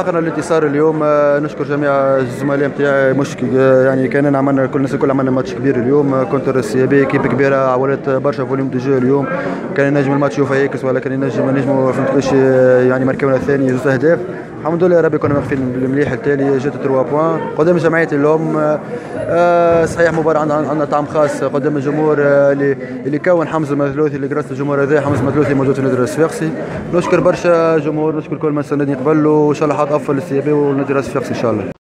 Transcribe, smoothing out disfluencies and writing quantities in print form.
استحقنا الانتصار اليوم. نشكر جميع الزملاء نتاعي، مش يعني كان عملنا كل الناس الكل عملنا ماتش كبير اليوم. كونتر السيابي كيب كبيره، عولت برشا فوليوم دو جو اليوم. كان ينجم الماتش يفيكس ولا كان نجموا فهمت كيفاش يعني مركبنا الثاني زوج اهداف. الحمد لله ربي كنا واقفين المليح. التالي جات 3 بوان قدام جمعيه اليوم. صحيح مباراه عندنا طعم خاص قدام الجمهور اللي كون حمزه المثلوثي اللي قرص الجمهور هذا. حمزه المثلوثي موجود في النادي الصفاقسي. نشكر برشا جمهور، نشكر كل من ساندني قبل، وان شاء الله حاط افضل للسيابي والنادي الصفاقسي ان شاء الله.